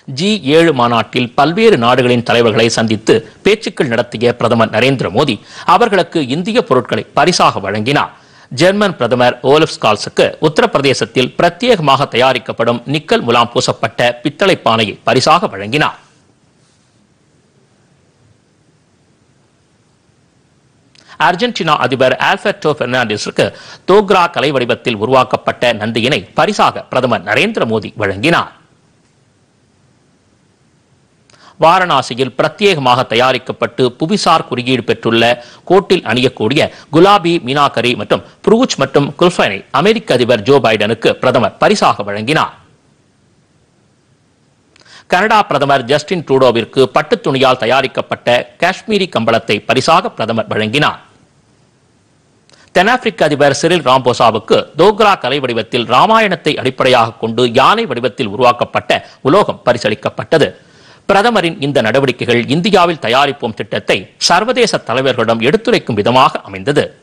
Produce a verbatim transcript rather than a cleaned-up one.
G ஏழு மாநாட்டில் பல்வேறு நாடுகளின் தலைவர்களை சந்தித்து பேச்சுக்கள் நடத்திய பிரதமர் நரேந்திர மோடி அவர்களுக்கு இந்திய பொருட்களை பரிசாக வழங்கினார். ஜெர்மன் பிரதமர் ஓலஃப் ஸ்கால்ஸுக்கு உத்தரப்பிரதேசத்தில் பிரத்யேகமாக தயாரிக்கப்படும் நிக்கல் முலாம் பூசப்பட்ட பித்தளை பானையை பரிசாக வழங்கினார். அர்ஜென்டினா அதிபர் ஆல்பர்டோ பெர்னாண்டஸுக்கு தோக்ரா கலை வடிவத்தில் உருவாக்கப்பட்ட நந்தியினை பரிசாக பிரதமர் நரேந்திர மோடி வழங்கினார். வாரணாசியில் பிரத்யேகமாக தயாரிக்கப்பட்டு புவிசார் குறியீடு பெற்றுள்ள கோட்டில் அணியக்கூடிய குலாபி மீனாக்கரி மற்றும் புரூச் மற்றும் குல்ஃபனை அமெரிக்க அதிபர் ஜோ பைடனுக்கு பிரதமர் பரிசாக வழங்கினார். கனடா பிரதமர் ஜஸ்டின் ட்ரூடோவிற்கு பட்டு துணியால் தயாரிக்கப்பட்ட காஷ்மீரி கம்பளத்தை பரிசாக பிரதமர் வழங்கினார். தென்னாப்பிரிக்க அதிபர் சிரில் ராம்போசாவுக்கு தோக்ரா கலை வடிவத்தில் ராமாயணத்தை அடிப்படையாக கொண்டு யானை வடிவத்தில் உருவாக்கப்பட்ட உலோகம் பரிசளிக்கப்பட்டது. பிரதமரின் இந்த நடவடிக்கைகள் இந்தியாவில் தயாரிப்போம் திட்டத்தை சர்வதேச தலைவர்களிடம் எடுத்துரைக்கும் விதமாக அமைந்தது.